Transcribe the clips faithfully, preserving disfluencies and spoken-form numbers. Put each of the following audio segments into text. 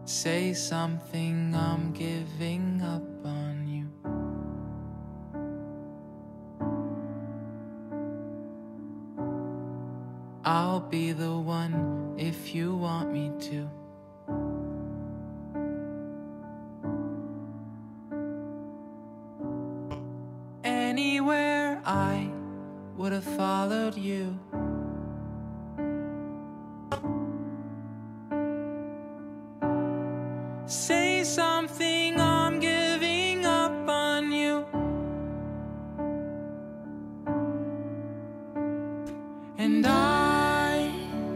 Say something, I'm giving up on you. I'll be the one if you want me to. Anywhere I would have followed you. Say something, I'm giving up on you. And I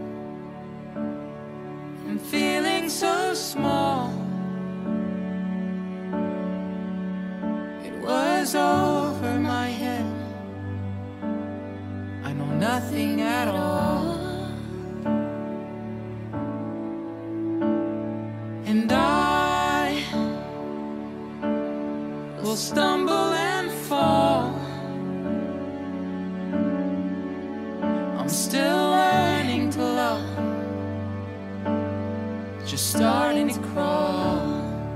am feeling so small. It was over my head. I know nothing at all. And I will stumble and fall. I'm still learning to love, just starting to crawl.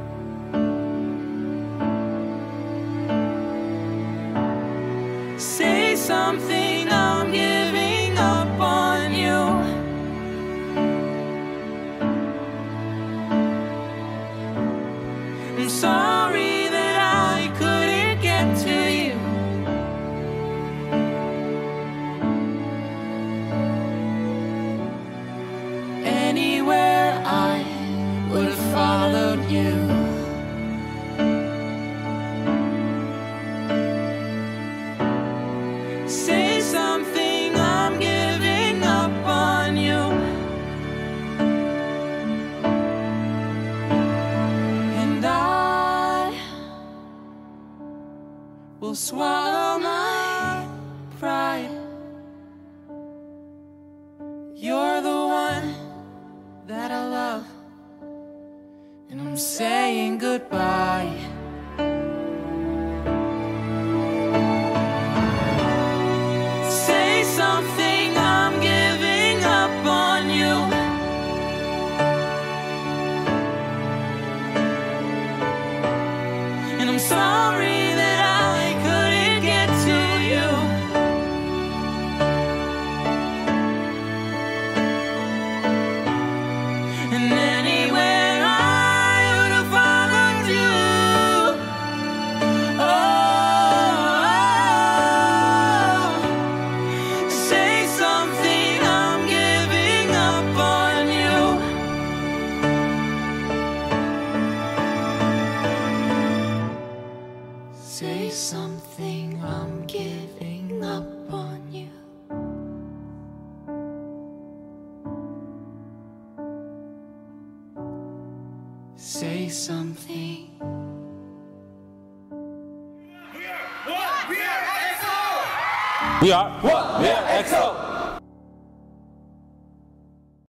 Say something, I'm giving up on you. I'm sorry that I couldn't get to you. Anywhere I would have followed you. Say something, I'm giving up on you. And I will swallow my pride. You're the one that I love, and I'm saying goodbye. Say something, I'm giving up on you. And I'm sorry that I couldn't get to you. And anywhere I would have followed you. Oh, say something, I'm giving up on you. Say something, I'm giving up on you. Say something. We are what? We are EXO!